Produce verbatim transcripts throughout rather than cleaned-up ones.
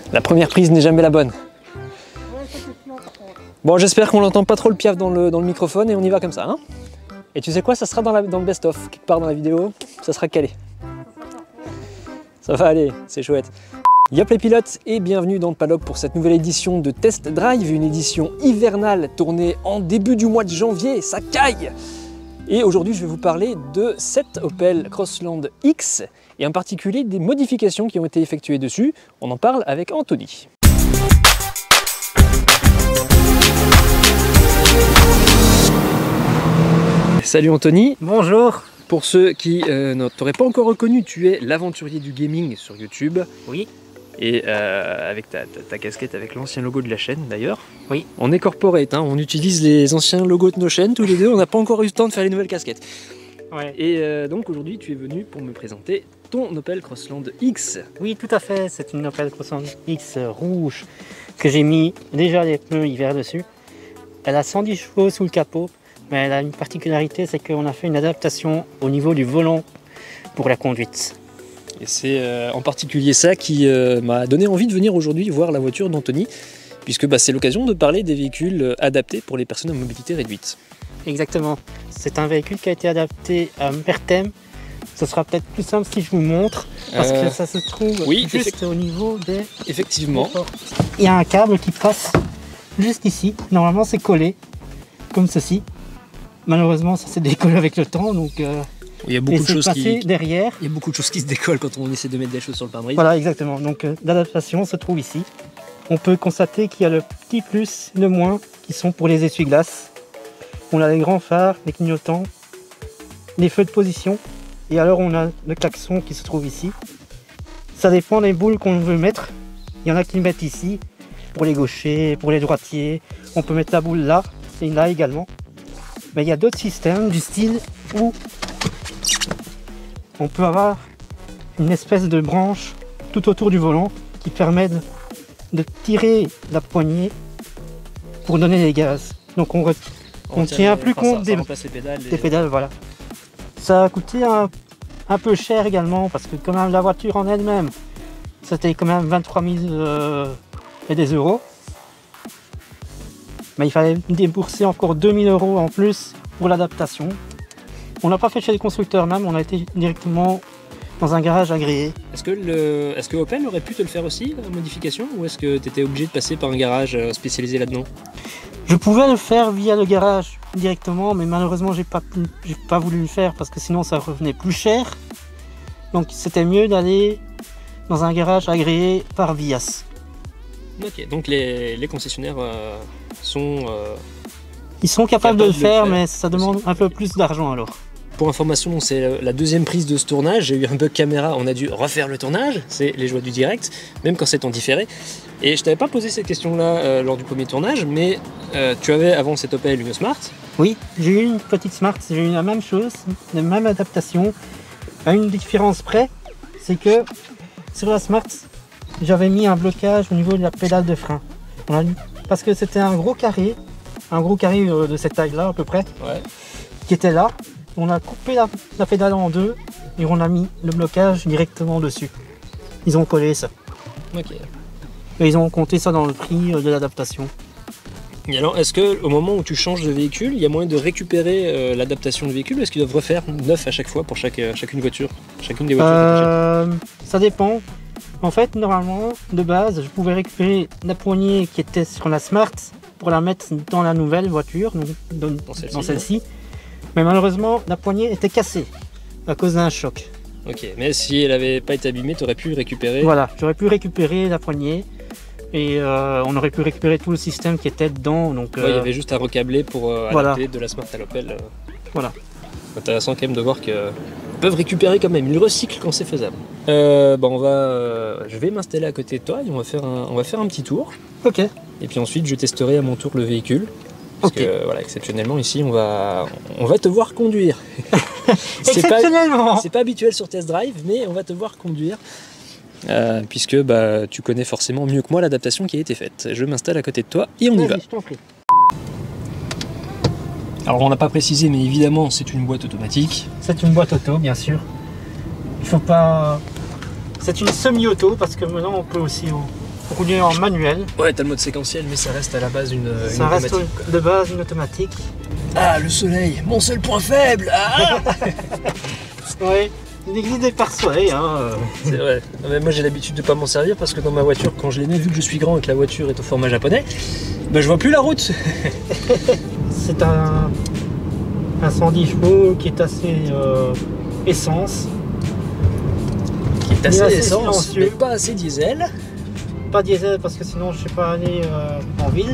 La première prise n'est jamais la bonne. Bon, j'espère qu'on n'entend pas trop le piaf dans le, dans le microphone et on y va comme ça. Hein, et tu sais quoi, ça sera dans, la, dans le best-of, quelque part dans la vidéo, ça sera calé. Ça va aller, c'est chouette. Yop les pilotes et bienvenue dans le paddock pour cette nouvelle édition de Test Drive, une édition hivernale tournée en début du mois de janvier, ça caille. Et aujourd'hui je vais vous parler de cette Opel Crossland X et en particulier des modifications qui ont été effectuées dessus. On en parle avec Anthony. Salut Anthony. Bonjour. Pour ceux qui euh, ne t'auraient pas encore reconnu, tu es l'aventurier du gaming sur YouTube. Oui. Et euh, avec ta, ta, ta casquette avec l'ancien logo de la chaîne d'ailleurs. Oui. On est corporate, hein, on utilise les anciens logos de nos chaînes tous les deux, on n'a pas encore eu le temps de faire les nouvelles casquettes. Ouais. Et euh, donc aujourd'hui tu es venu pour me présenter ton Opel Crossland X. Oui, tout à fait, c'est une Opel Crossland X rouge que j'ai mis déjà les pneus hiver dessus. Elle a cent dix chevaux sous le capot, mais elle a une particularité, c'est qu'on a fait une adaptation au niveau du volant pour la conduite. Et c'est euh, en particulier ça qui euh, m'a donné envie de venir aujourd'hui voir la voiture d'Anthony, puisque bah, c'est l'occasion de parler des véhicules adaptés pour les personnes à mobilité réduite. Exactement, c'est un véhicule qui a été adapté à Mertem. Ce sera peut-être plus simple si je vous montre, parce euh... que ça se trouve oui, juste au niveau des... Effectivement. Il y a un câble qui passe juste ici, normalement c'est collé, comme ceci. Malheureusement ça s'est décollé avec le temps, donc... Euh... Il y a beaucoup de choses qui derrière. Il y a beaucoup de choses qui se décollent quand on essaie de mettre des choses sur le pare-brise. Voilà, exactement. Donc euh, l'adaptation se trouve ici. On peut constater qu'il y a le petit plus, le moins, qui sont pour les essuie-glaces. On a les grands phares, les clignotants, les feux de position. Et alors on a le klaxon qui se trouve ici. Ça dépend des boules qu'on veut mettre. Il y en a qui le mettent ici, pour les gauchers, pour les droitiers. On peut mettre la boule là, et là également. Mais il y a d'autres systèmes du style où on peut avoir une espèce de branche tout autour du volant qui permet de, de tirer la poignée pour donner les gaz. Donc on ne tient plus compte des, les pédales, des pédales. Voilà. Ça a coûté un, un peu cher également parce que quand même la voiture en elle-même, c'était quand même vingt-trois mille euh, et des euros. Mais il fallait débourser encore deux mille euros en plus pour l'adaptation. On l'a pas fait chez les constructeurs même, on a été directement dans un garage agréé. Est-ce que, le, est-ce que Opel aurait pu te le faire aussi, la modification, ou est-ce que tu étais obligé de passer par un garage spécialisé là-dedans? Je pouvais le faire via le garage directement, mais malheureusement j'ai pas, j'ai pas voulu le faire parce que sinon ça revenait plus cher. Donc c'était mieux d'aller dans un garage agréé par Vias. Ok, donc les, les concessionnaires euh, sont... Euh, Ils sont capables, capables de le faire, de le faire mais ça demande aussi un peu plus d'argent alors. Pour information, c'est la deuxième prise de ce tournage. J'ai eu un bug caméra, on a dû refaire le tournage. C'est les joies du direct, même quand c'est en différé. Et je t'avais pas posé cette question-là euh, lors du premier tournage, mais euh, tu avais avant cette Opel une Smart. Oui, j'ai eu une petite Smart, j'ai eu la même chose, la même adaptation. À une différence près, c'est que sur la Smart, j'avais mis un blocage au niveau de la pédale de frein. On a, parce que c'était un gros carré, un gros carré de cette taille-là à peu près, ouais, qui était là. On a coupé la, la pédale en deux et on a mis le blocage directement dessus. Ils ont collé ça. Ok. Et ils ont compté ça dans le prix de l'adaptation. Et alors, est-ce que au moment où tu changes de véhicule, il y a moyen de récupérer euh, l'adaptation de véhicule? Est-ce qu'ils doivent refaire neuf à chaque fois pour chaque, euh, chacune voiture, chacune des voitures? euh, Ça dépend. En fait, normalement, de base, je pouvais récupérer la poignée qui était sur la Smart pour la mettre dans la nouvelle voiture, donc dans, dans celle-ci. Dans celle-ci. Mais malheureusement, la poignée était cassée à cause d'un choc. Ok, mais si elle n'avait pas été abîmée, tu aurais pu récupérer... Voilà, j'aurais pu récupérer la poignée et euh, on aurait pu récupérer tout le système qui était dedans. Donc, ouais, euh... il y avait juste à recabler pour euh, voilà. adapter de la Smart à l'Opel. Euh... Voilà. Intéressant quand même de voir qu'ils peuvent récupérer quand même, ils recyclent quand c'est faisable. Euh, bon, on va, euh, je vais m'installer à côté de toi et on va, faire un, on va faire un petit tour. Ok. Et puis ensuite, je testerai à mon tour le véhicule. Parce okay. que voilà, exceptionnellement ici on va, on va te voir conduire. Exceptionnellement. C'est pas, pas habituel sur Test Drive, mais on va te voir conduire. Euh, puisque bah, tu connais forcément mieux que moi l'adaptation qui a été faite. Je m'installe à côté de toi et on y va. Je t'en prie. Alors on n'a pas précisé, mais évidemment c'est une boîte automatique. C'est une boîte auto, bien sûr. Il faut pas... C'est une semi-auto parce que maintenant on peut aussi rouler en manuel. Ouais, t'as le mode séquentiel, mais ça reste à la base une, une Ça reste automatique, quoi. de base une automatique. Ah, le soleil, mon seul point faible. Ah Oui, il existe des pare-soleil. Hein. C'est vrai. Non, mais moi j'ai l'habitude de pas m'en servir parce que dans ma voiture, quand je l'ai mis, vu que je suis grand et que la voiture est au format japonais, ben je vois plus la route. C'est un, un cent dix chevaux qui est assez euh, essence. Qui est assez, assez essence, silencieux. mais pas assez diesel. Pas diesel parce que sinon je sais pas aller euh, en ville.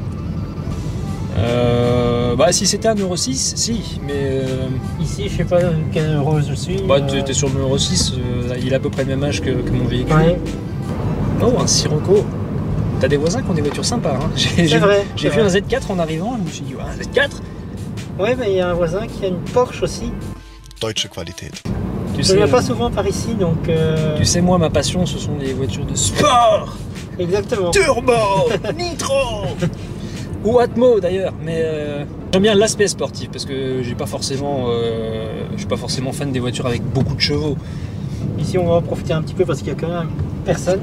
Euh, bah si c'était un Euro six, si, mais... Euh, Ici je sais pas quel euro je suis. bah euh, t'es sur le Euro six, euh, il a à peu près le même âge que, que mon véhicule. Ouais, Oh, un Sirocco. T'as des voisins qui ont des voitures sympas. Hein. J'ai c'est vrai. j'ai c'est vu vrai. un Z quatre en arrivant, je me suis dit, ouais, un Z quatre. Ouais, mais il y a un voisin qui a une Porsche aussi. Deutsche Qualität. Tu Je sais, ne viens pas euh, souvent par ici donc. euh, tu sais, moi ma passion ce sont les voitures de sport. Exactement. Turbo, nitro ou Atmo d'ailleurs, mais euh, j'aime bien l'aspect sportif parce que j'ai pas forcément, euh, je suis pas forcément fan des voitures avec beaucoup de chevaux. Ici on va en profiter un petit peu parce qu'il y a quand même personne.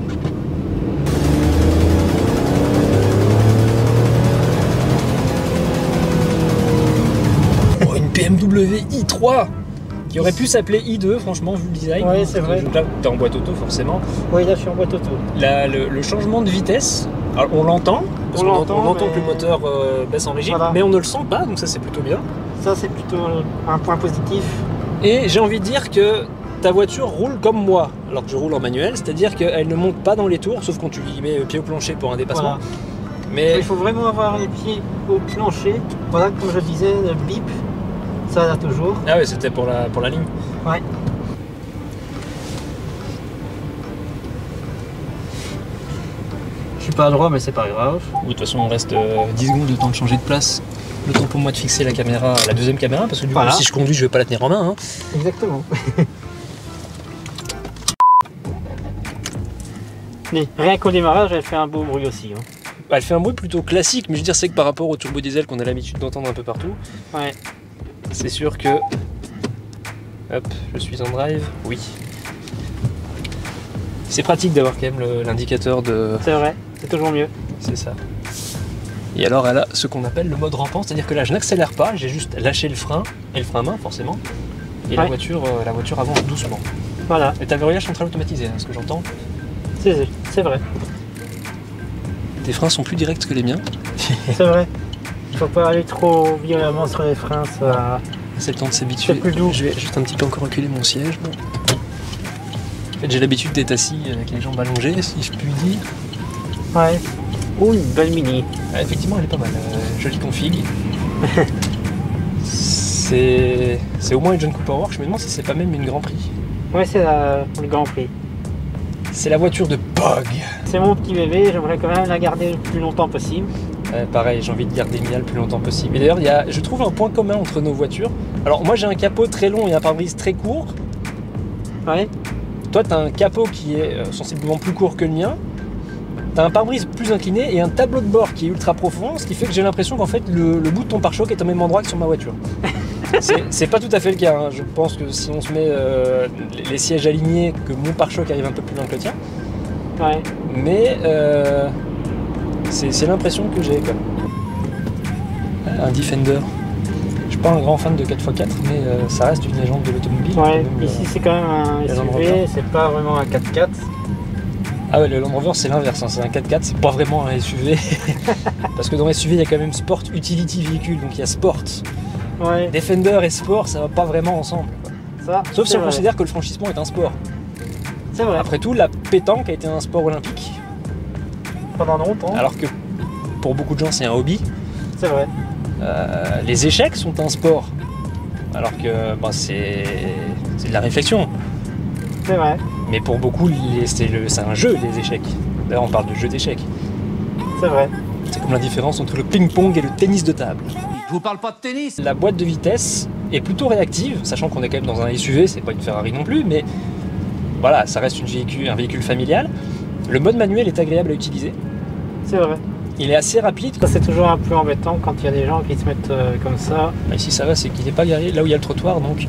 Oh, une B M W i trois qui aurait pu s'appeler i deux, franchement, vu le design. Ouais, c'est vrai. Donc là, t'es en boîte auto forcément. Oui, là je suis en boîte auto. La- le, le changement de vitesse, alors on l'entend, parce On qu'on l'entend, on entend mais- que le moteur euh, baisse en régime, Voilà. mais on ne le sent pas, donc ça c'est plutôt bien. Ça c'est plutôt un point positif. Et j'ai envie de dire que ta voiture roule comme moi, alors que je roule en manuel, c'est-à-dire qu'elle ne monte pas dans les tours, sauf quand tu y mets pied au plancher pour un dépassement. Voilà. Mais Il faut vraiment avoir les pieds au plancher. Voilà, comme je disais, le bip, ça là toujours. ah ouais, c'était pour la, pour la ligne. Ouais. Je suis pas à droit, mais c'est pas grave. Ou de toute façon, on reste euh, dix secondes de temps de changer de place. Le temps pour moi de fixer la caméra, la deuxième caméra, parce que du Voilà. coup, si je conduis, je vais pas la tenir en main. Hein. Exactement. Mais rien qu'au démarrage, elle fait un beau bruit aussi. Hein. Elle fait un bruit plutôt classique, mais je veux dire, c'est que par rapport au turbo diesel qu'on a l'habitude d'entendre un peu partout, Ouais. c'est sûr que. Hop, je suis en drive. Oui. C'est pratique d'avoir quand même le- l'indicateur de. C'est vrai, c'est toujours mieux. C'est ça. Et alors, elle a ce qu'on appelle le mode rampant, c'est-à-dire que là, je n'accélère pas, j'ai juste lâché le frein, et le frein à main, forcément. Et la, Ouais. voiture, euh, la voiture avance doucement. Voilà, Et t'as le verrouillage central automatisé, hein, ce que j'entends. c'est c'est vrai. Tes freins sont plus directs que les miens. C'est vrai. Il faut pas aller trop violemment sur les freins, ça. C'est le temps de s'habituer. C'est plus doux. Je vais juste un petit peu encore reculer mon siège. Bon. En fait, j'ai l'habitude d'être assis avec les jambes allongées, si je puis dire. Ouais. Oh, une belle mini. Ah, effectivement, elle est pas mal. Euh, jolie config. c'est c'est au moins une John Cooper Works. Je me demande si c'est pas même une Grand Prix. Ouais, c'est la- le Grand Prix. C'est la voiture de Pog. C'est mon petit bébé, j'aimerais quand même la garder le plus longtemps possible. Euh, pareil, j'ai envie de garder Mia le plus longtemps possible. Et d'ailleurs, il y a, je trouve un point commun entre nos voitures. Alors, moi, j'ai un capot très long et un pare-brise très court. Ouais. Toi, tu as un capot qui est euh, sensiblement plus court que le mien. Tu as un pare-brise plus incliné et un tableau de bord qui est ultra profond, ce qui fait que j'ai l'impression qu'en fait, le, le bout de ton pare-choc est au même endroit que sur ma voiture. C'est c'est pas tout à fait le cas. Hein. Je pense que si on se met euh, les, les sièges alignés, que mon pare-choc arrive un peu plus loin que le tien. Ouais. Mais euh, c'est c'est l'impression que j'ai quand même. Un Defender. Je suis pas un grand fan de quatre par quatre, mais euh, ça reste une légende de l'automobile. Ouais, Quand même, ici euh, c'est quand même un la Land S U Rover. V, c'est pas vraiment un quatre quatre. Ah ouais, le Land Rover c'est l'inverse, hein. C'est un quatre quatre, c'est pas vraiment un S U V. Parce que dans S U V il y a quand même Sport Utility Vehicle, donc il y a Sport. Ouais, Defender et Sport ça va pas vraiment ensemble. ça. Sauf si c'est on vrai. considère que le franchissement est un sport. C'est vrai, Après tout, la pétanque a été un sport olympique, pendant longtemps. alors que pour beaucoup de gens c'est un hobby. C'est vrai. Euh, les échecs sont un sport, alors que bah, c'est c'est de la réflexion. C'est vrai. Mais pour beaucoup, les- c'est le- c'est un jeu, les échecs. D'ailleurs, on parle de jeu d'échecs. C'est vrai. C'est comme la différence entre le ping-pong et le tennis de table. Je vous parle pas de tennis. La boîte de vitesse est plutôt réactive, sachant qu'on est quand même dans un S U V, c'est pas une Ferrari non plus, mais voilà, ça reste une véhicule, un véhicule familial. Le mode manuel est agréable à utiliser. C'est vrai. Il est assez rapide. Ça c'est toujours un peu embêtant quand il y a des gens qui se mettent euh, comme ça. Bah, ici, ça va, c'est qu'il n'est pas garé là où il y a le trottoir, donc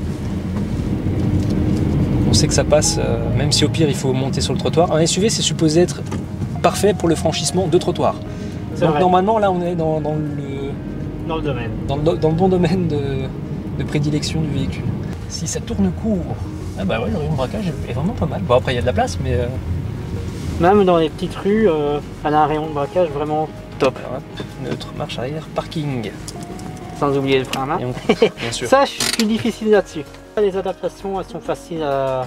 on sait que ça passe, euh, même si au pire il faut monter sur le trottoir. Un S U V, c'est supposé être parfait pour le franchissement de trottoir. Donc vrai. normalement là on est dans, dans le, Dans le domaine. dans le, dans le bon domaine de, de prédilection du véhicule. Si ça tourne court, ah bah ouais, le rayon de braquage est vraiment pas mal. Bon après il y a de la place mais... Euh... Même dans les petites rues, euh, elle a un rayon de braquage vraiment top. Alors, hop, neutre, marche arrière, parking. Sans oublier le frein à main. Et on... Bien sûr. Ça, je suis difficile là-dessus. Les adaptations, elles sont faciles à,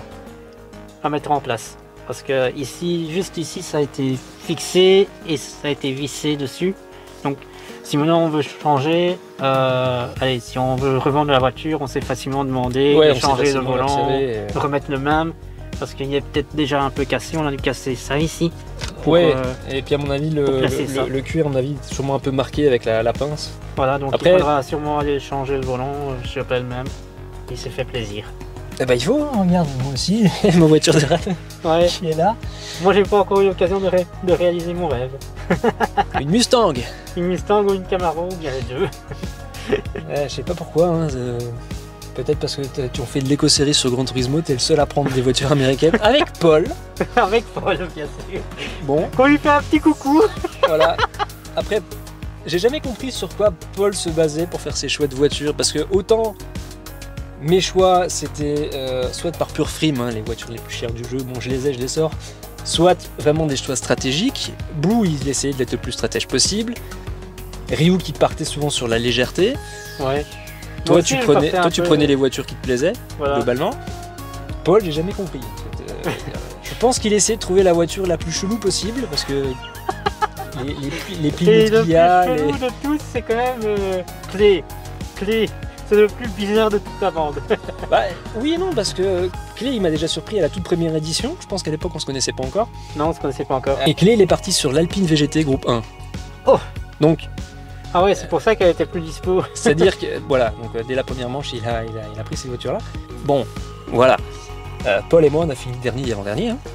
à mettre en place. Parce que ici, juste ici, ça a été fixé et ça a été vissé dessus. Donc, si maintenant on veut changer, euh, allez, si on veut revendre la voiture, on sait facilement demander Ouais, de on changer sait le facilement volant, l'observer et- remettre le même. Parce qu'il est peut-être déjà un peu cassé, on a dû casser ça ici. Pour, Ouais, euh, et puis à mon avis, le, pour placer le, ça. le cuir, à mon avis, est sûrement un peu marqué avec la, la pince. Voilà, donc Après- il faudra sûrement aller changer le volant, je suis pas le même. Il s'est fait plaisir. Eh ben il faut, hein, regarde, moi aussi, ma voiture de rat Ouais, qui est là. moi j'ai pas encore eu l'occasion de, ré- de réaliser mon rêve. Une Mustang. Une Mustang ou une Camaro, bien les deux. Ouais, je sais pas pourquoi, hein, euh, peut-être parce que t'as- tu en fais de l'éco-série sur Gran Turismo, t'es le seul à prendre des voitures américaines. Avec Paul. Avec Paul, bien sûr. Bon, Qu'on lui fait un petit coucou. voilà. Après, j'ai jamais compris sur quoi Paul se basait pour faire ses choix de voitures, parce que autant mes choix c'était euh, soit par pure frime, hein, les voitures les plus chères du jeu, bon je les ai, je les sors, soit vraiment des choix stratégiques. Blue il essayait d'être le plus stratège possible. Ryu qui partait souvent sur la légèreté. Ouais. Toi, Moi aussi, tu je prenais, partais un toi tu peu- prenais les voitures qui te plaisaient, Voilà. globalement. Paul, j'ai jamais compris. Euh, je pense qu'il essayait de trouver la voiture la plus chelou possible, parce que les, les, les Et pilotes le qu'il y a... plus chelou les- de tous, c'est quand même euh, Clé. Clé. C'est le plus bizarre de toute la bande. Bah, oui et non, parce que Clé, il m'a déjà surpris à la toute première édition. Je pense qu'à l'époque, on se connaissait pas encore. Non, on se connaissait pas encore. Et Clé, il est parti sur l'Alpine V G T groupe un. Oh. Donc, Ah ouais, c'est pour ça qu'elle était plus dispo. c'est-à-dire que, voilà, donc, euh, dès la première manche, il a, il a, il a pris ces voitures-là. Bon, voilà. Euh, Paul et moi, on a fini dernier et avant-dernier. Hein.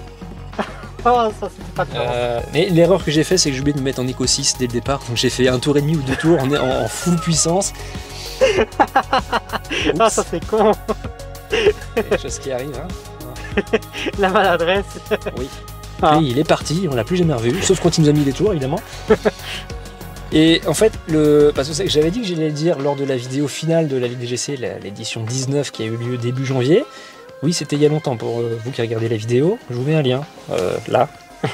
Oh, ça c'était pas de chance. Euh, mais l'erreur que j'ai fait, c'est que j'ai oublié de me mettre en éco six dès le départ. Donc j'ai fait un tour et demi ou deux tours en, en, en full puissance. Ah, ça c'est con. Des choses qui arrivent. Hein. La maladresse. Oui. Ah. Et il est parti, on l'a plus jamais revu, sauf quand il nous a mis des tours évidemment. Et en fait, le... parce que j'avais dit que j'allais le dire lors de la vidéo finale de la Ligue D G C, la- l'édition dix-neuf qui a eu lieu début janvier. Oui, c'était il y a longtemps pour euh, vous qui regardez la vidéo. Je vous mets un lien, euh, là.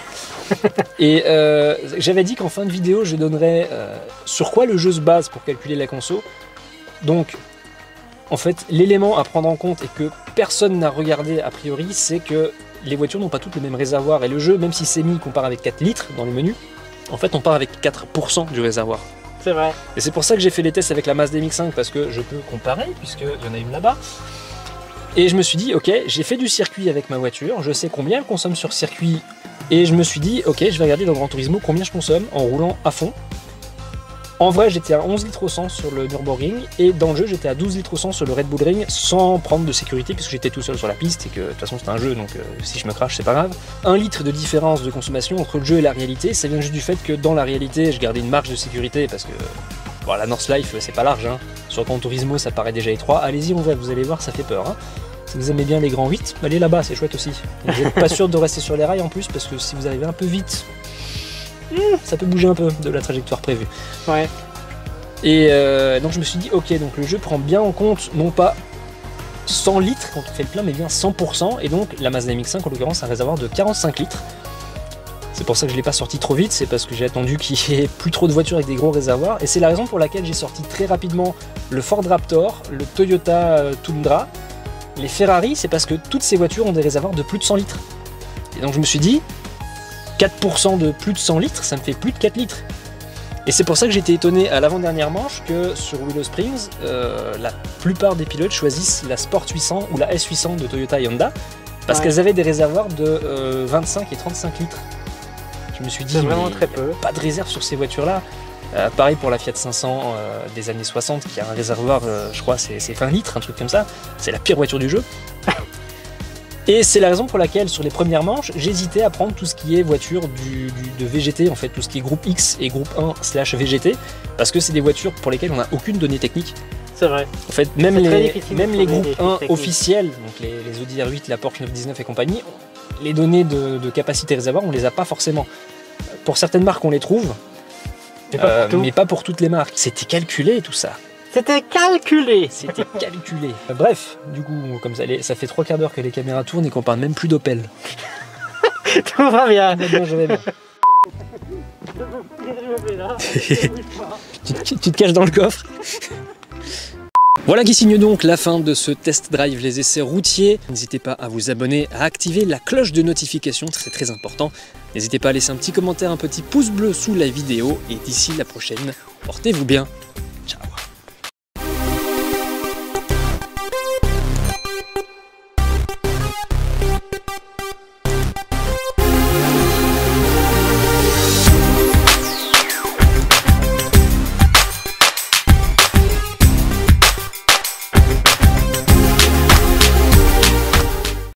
Et euh, j'avais dit qu'en fin de vidéo, je donnerais euh, sur quoi le jeu se base pour calculer la conso. Donc, en fait, l'élément à prendre en compte et que personne n'a regardé a priori, c'est que les voitures n'ont pas toutes le même réservoir. Et le jeu, même si c'est mis qu'on part avec quatre litres dans le menu, en fait, on part avec quatre pour cent du réservoir. C'est vrai. Et c'est pour ça que j'ai fait les tests avec la Mazda M X cinq, parce que je peux comparer, puisqu'il y en a une là-bas. Et je me suis dit, ok, j'ai fait du circuit avec ma voiture, je sais combien elle consomme sur circuit, et je me suis dit, ok, je vais regarder dans Gran Turismo combien je consomme en roulant à fond. En vrai, j'étais à onze litres au cent sur le Nürburgring, et dans le jeu, j'étais à douze litres au cent sur le Red Bull Ring, sans prendre de sécurité, puisque j'étais tout seul sur la piste, et que de toute façon, c'est un jeu, donc euh, si je me crache, c'est pas grave. Un litre de différence de consommation entre le jeu et la réalité, ça vient juste du fait que dans la réalité, je gardais une marge de sécurité, parce que bon, la North Life, c'est pas large, hein. Sur Gran Turismo, ça paraît déjà étroit. Allez-y, on va, vous allez voir, ça fait peur. Hein. Si vous aimez bien les grands huit, allez là-bas, c'est chouette aussi. Vous n'êtes pas sûr de rester sur les rails en plus, parce que si vous arrivez un peu vite, ça peut bouger un peu de la trajectoire prévue. Ouais. Et euh, donc je me suis dit, ok, donc le jeu prend bien en compte, non pas cent litres quand on fait le plein, mais bien cent pour cent. Et donc la Mazda M X cinq, en l'occurrence, a un réservoir de quarante-cinq litres. C'est pour ça que je ne l'ai pas sorti trop vite, c'est parce que j'ai attendu qu'il n'y ait plus trop de voitures avec des gros réservoirs. Et c'est la raison pour laquelle j'ai sorti très rapidement le Ford Raptor, le Toyota Tundra, les Ferrari, c'est parce que toutes ces voitures ont des réservoirs de plus de cent litres. Et donc je me suis dit, quatre pour cent de plus de cent litres, ça me fait plus de quatre litres. Et c'est pour ça que j'étais étonné à l'avant-dernière manche que sur Willow Springs, euh, la plupart des pilotes choisissent la Sport huit cents ou la S huit cents de Toyota et Honda, parce Ouais. qu'elles avaient des réservoirs de euh, vingt-cinq et trente-cinq litres. Je me suis dit, C'est vraiment mais très y a peu. pas de réserve sur ces voitures-là. Euh, pareil pour la Fiat cinq cents euh, des années soixante, qui a un réservoir, euh, je crois, c'est c'est vingt litres, un truc comme ça. C'est la pire voiture du jeu. Et c'est la raison pour laquelle, sur les premières manches, j'hésitais à prendre tout ce qui est voiture du, du- de V G T, en fait, tout ce qui est groupe X et groupe un slash V G T, parce que c'est des voitures pour lesquelles on n'a aucune donnée technique. C'est vrai. En fait, même C'est très les, difficile même de les trouver groupes des un fiches techniques. officiels, donc les, les Audi R huit, la Porsche neuf cent dix-neuf et compagnie, les données de, de capacité réservoir, on les a pas forcément. Pour certaines marques, on les trouve, Mais pas, euh, pour tout. mais pas pour toutes les marques. C'était calculé tout ça. C'était calculé. C'était calculé. Euh, Bref, du coup, comme ça, les- ça fait trois quarts d'heure que les caméras tournent et qu'on parle même plus d'Opel. Tout va bien. Bien, je vais bien. tu, te- tu te caches dans le coffre. Voilà qui signe donc la fin de ce test drive les essais routiers. N'hésitez pas à vous abonner, à activer la cloche de notification, c'est très important. N'hésitez pas à laisser un petit commentaire, un petit pouce bleu sous la vidéo et d'ici la prochaine, portez-vous bien.